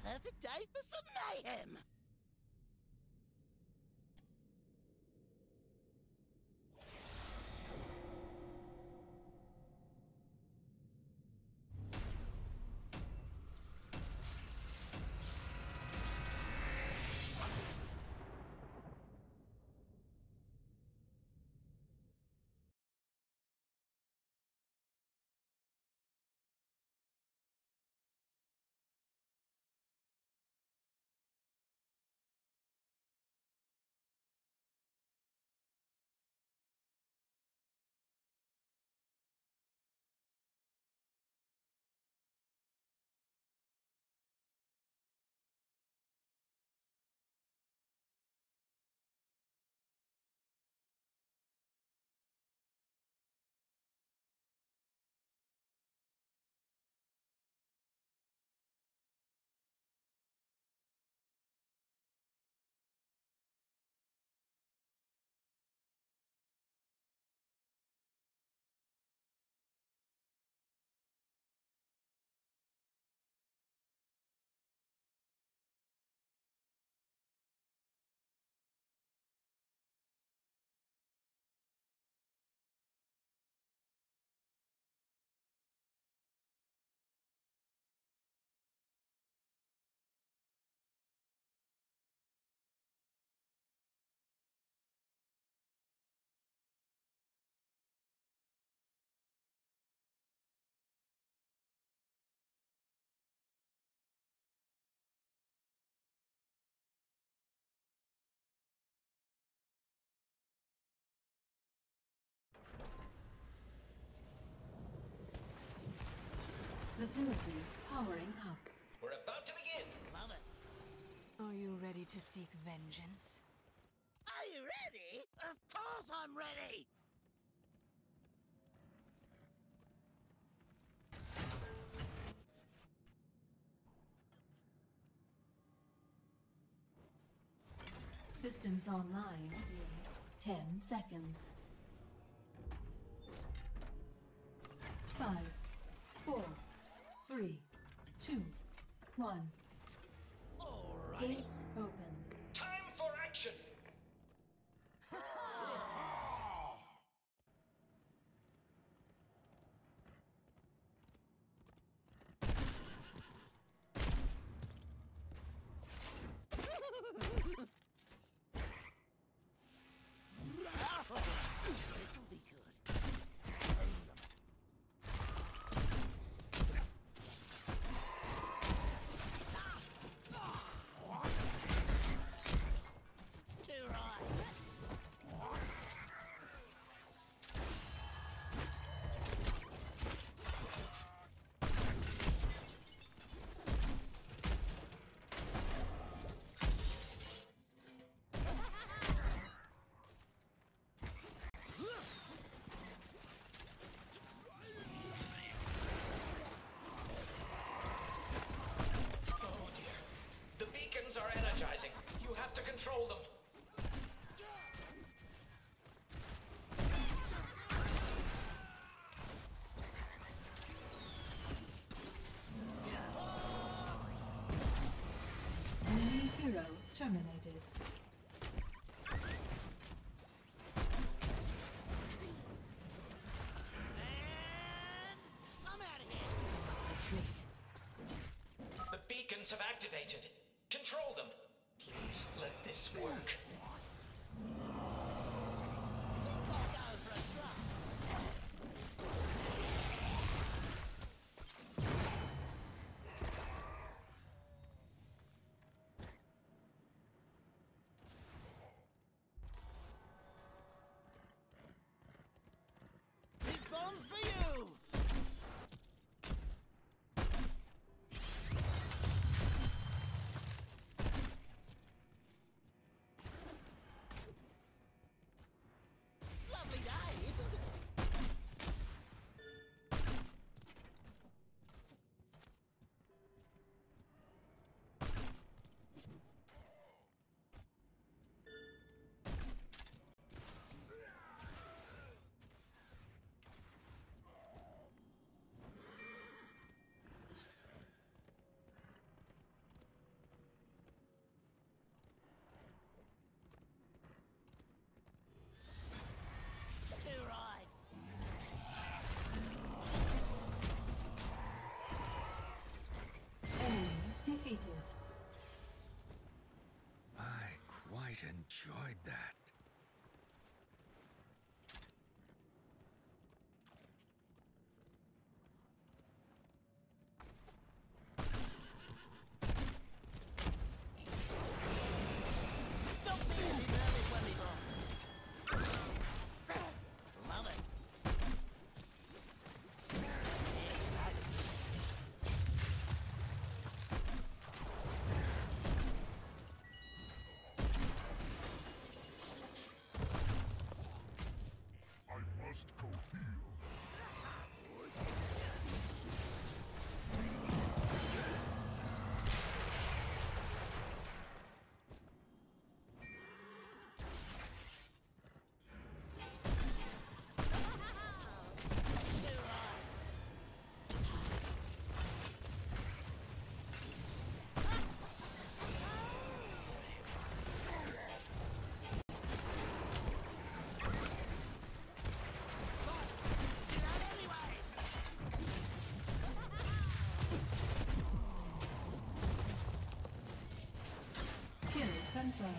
perfect day for some mayhem! Facility powering up. We're about to begin. Love it. Are you ready to seek vengeance? Are you ready? Of course I'm ready! Systems online. 10 seconds. 5, 4, 3, 2, 1. All right. Gates open. Time for action. This'll be good. Too right. Oh dear. The beacons are energizing. You have to control them. New hero terminated. And I'm out of here. Must retreat. The beacons have activated. Control them. Please let this work. Think I'll go for a try. This bomb's for you! quite enjoyed that. Stop me if you know this one before. Love it. I must go heal. Kill confirmed.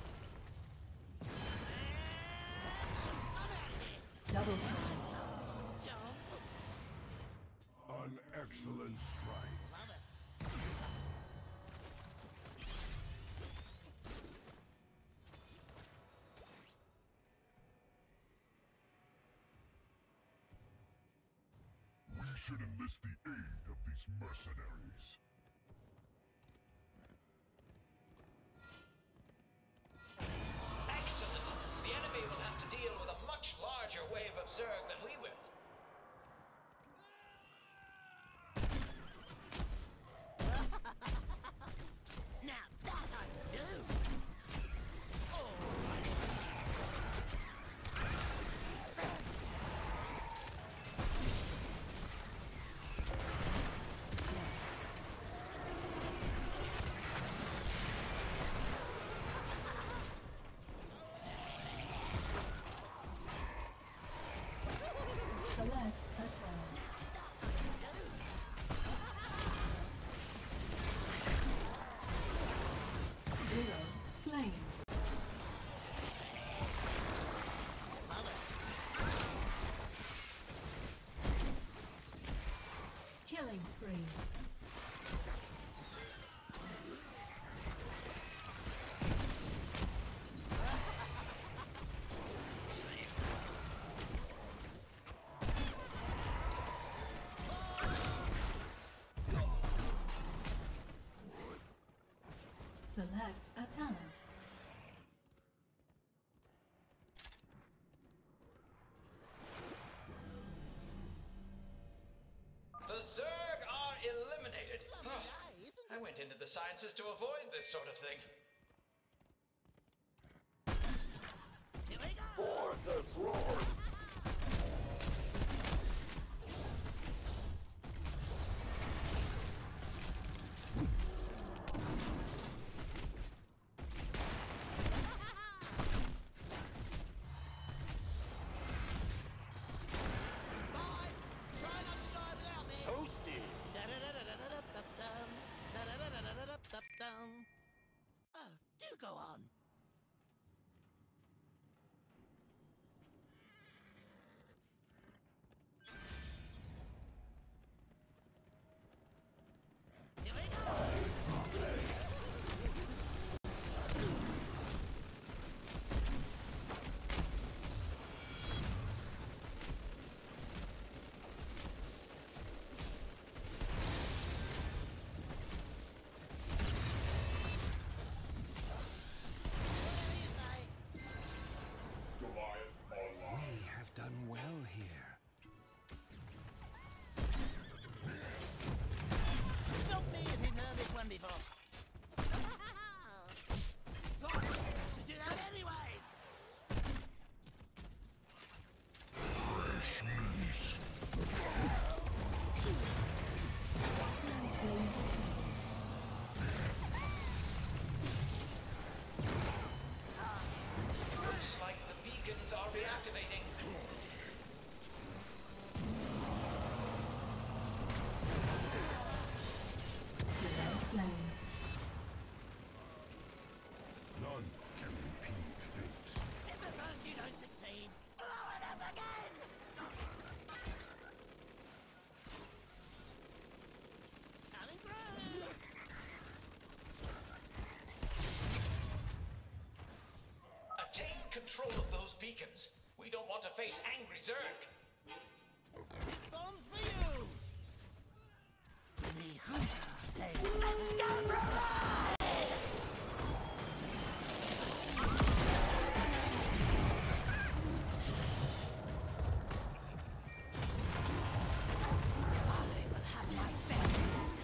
Double kill. An excellent strike. We should enlist the aid of these mercenaries. Excellent! The enemy will have to deal with a much larger wave of Zerg than we will. Now that I do. Select attack. Zero slain. Killing spree. Select a talent. The Zerg are eliminated. I went into the sciences to avoid this sort of thing. Here we go. For the sword! Bye. Try not to die without me. Toasty! Da-da-da-da-da-da-dum. Da-da-da-da-da-da-dum. Oh, do go on. Here we go. What do you say? Goliath online. We have done well here. Stop me if you've heard this one before. God, to do that anyways. Fresh meat. Looks like the beacons are reactivating. Hero slain. None can control of those beacons. We don't want to face angry Zerg. Bombs for you! The hunter. Hey, let's go for a ride! I will have my vengeance.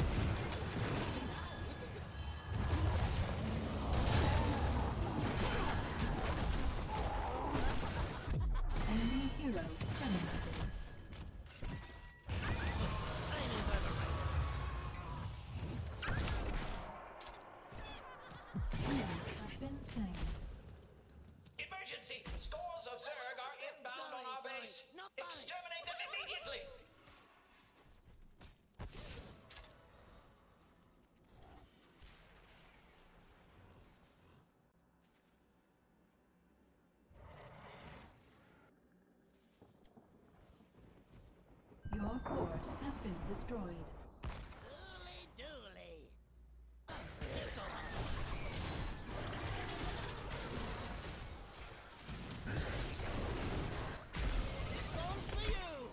Enemy hero terminated. Heroes have been slain. Emergency! Scores of Zerg are inbound on our Sorry, base. not funny. Exterminate them immediately! Your fort has been destroyed. Dooly dooly. Bombs for you!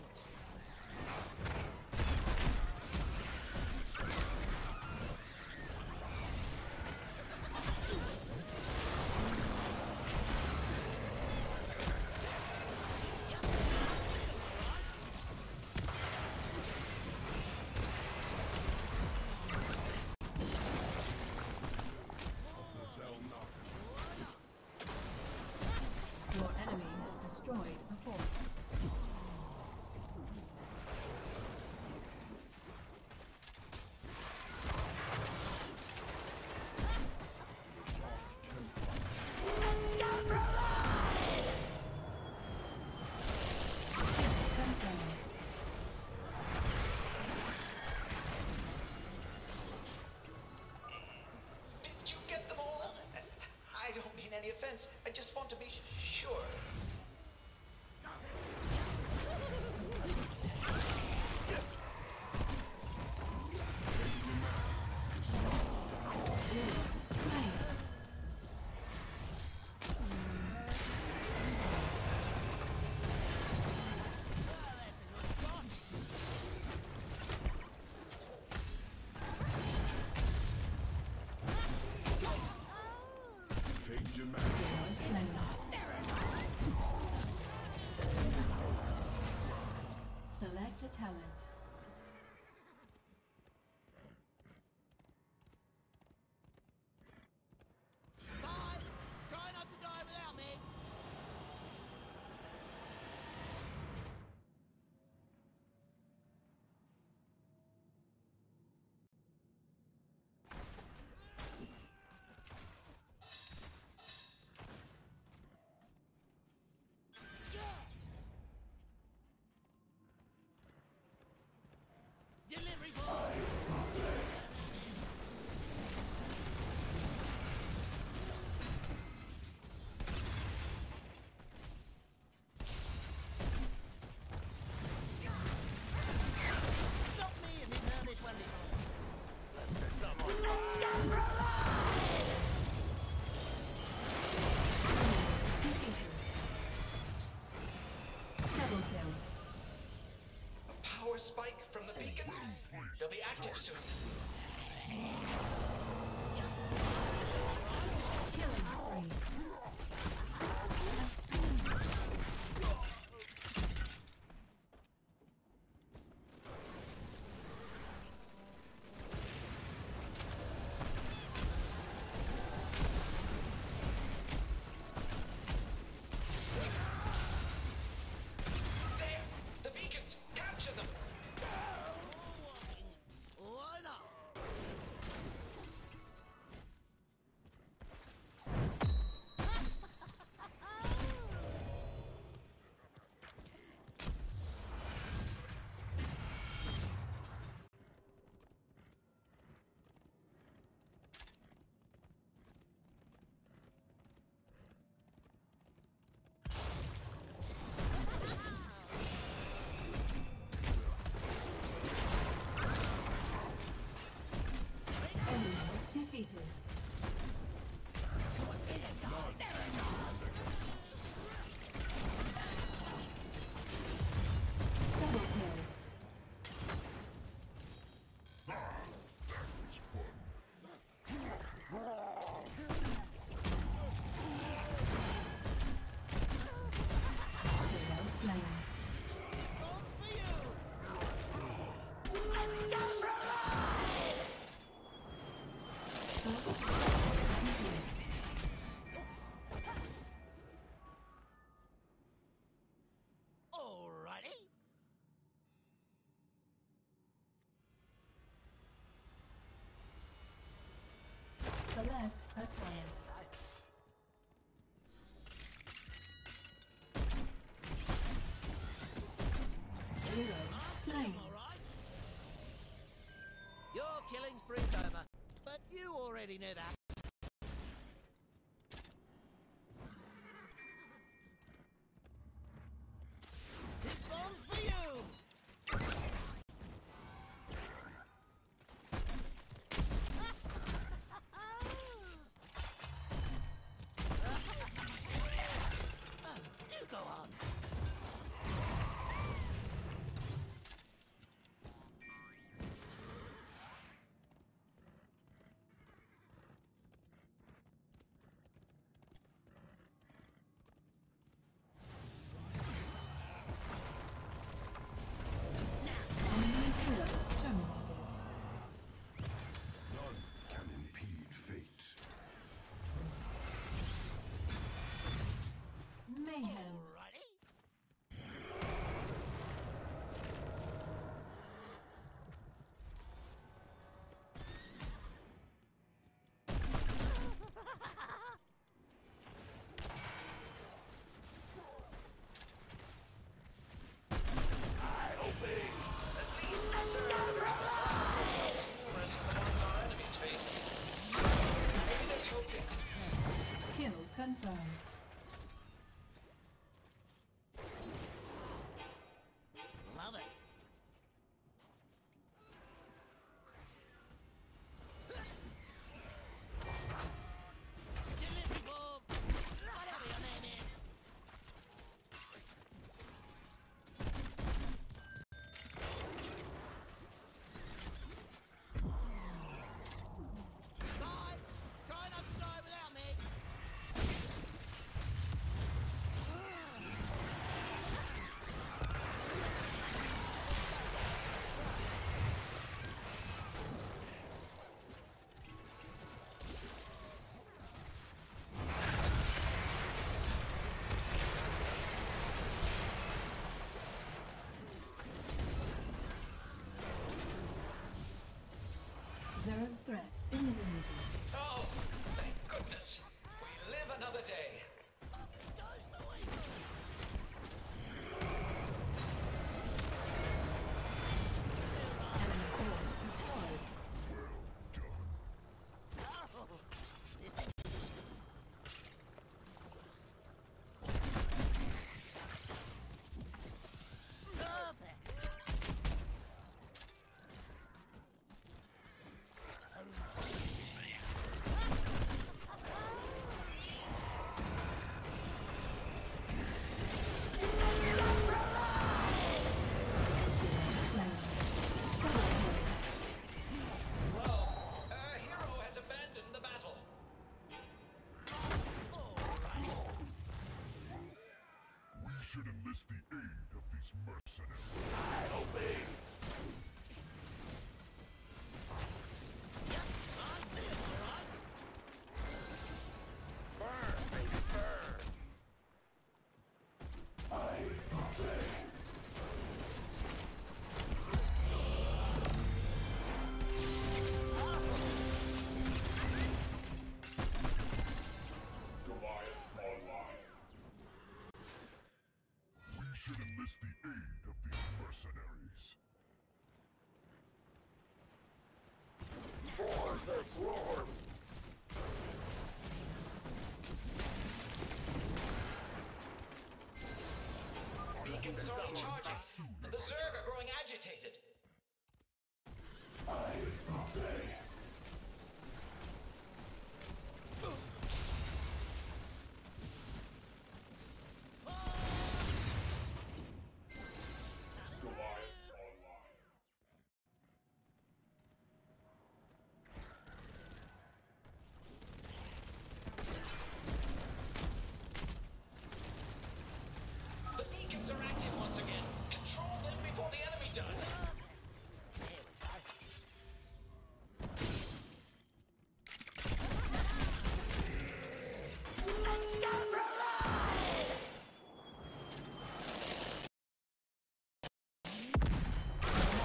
Your enemy has destroyed a fort. Let's go for a ride! Confirmed. Did you get them all? I don't mean any offense. I just want to be sure. Slain. Fake demand. Hero slain. Select a talent. Bye! Try not to die without me! Delivery boy! Stop me if you've heard this one before. Let's go for a ride! Defeated. Double kill. A power spike from the beacons? They'll be active soon. Killing spree. There! The beacons! Capture them! Why not? Death attained. Hero slain. Your killing spree's over, but you already knew that. This bomb's for you! Do go on! Enemy hero terminated. None can impede fate. Mayhem. Alrighty. Kill confirmed. Love it. Delivery bomb! Whatever your name is. Die! Try not to die without me! Zero threat eliminated. Oh, thank goodness. We live another day. Goes the weasel! Enemy core destroyed. Oh, this is perfect. Slain. Double kill. Well, a hero has abandoned the battle. We should enlist the aid of these mercenaries. I see him, alright. Goliath online. We should enlist the aid of these mercenaries. For the swarm! Beacons are recharging. The Zerg are growing agitated. Goliath online. The beacons are active once again. Control them before the enemy does. Here we go. Let's go for a ride!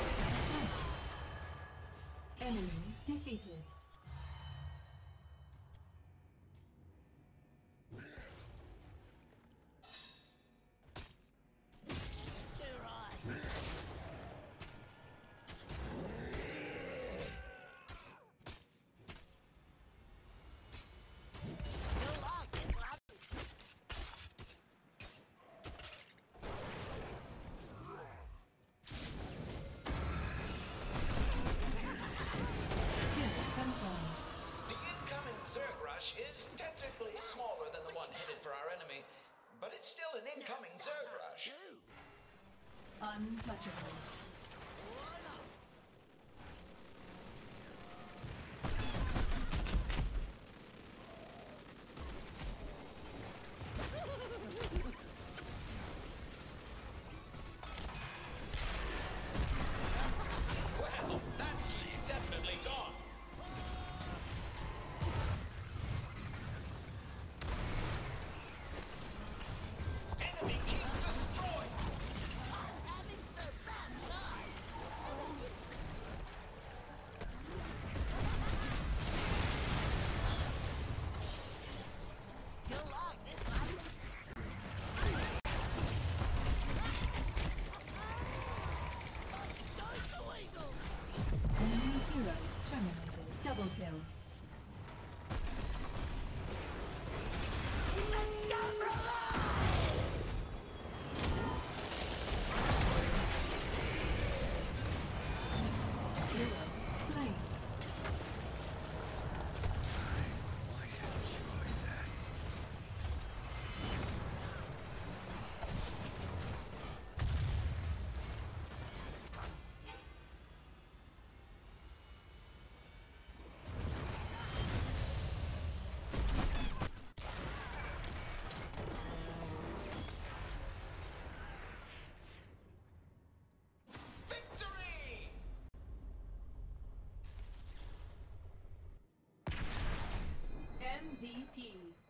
Enemy defeated. but it's still an incoming Zerg rush. Untouchable. Well, that key's definitely gone. Enemy key destroyed. Having the best time. You'll like this one. Goes the weasel. Enemy hero terminated. Double kill. Let's go for a ride. Hero slain. Might enjoy that. Victory! MVP.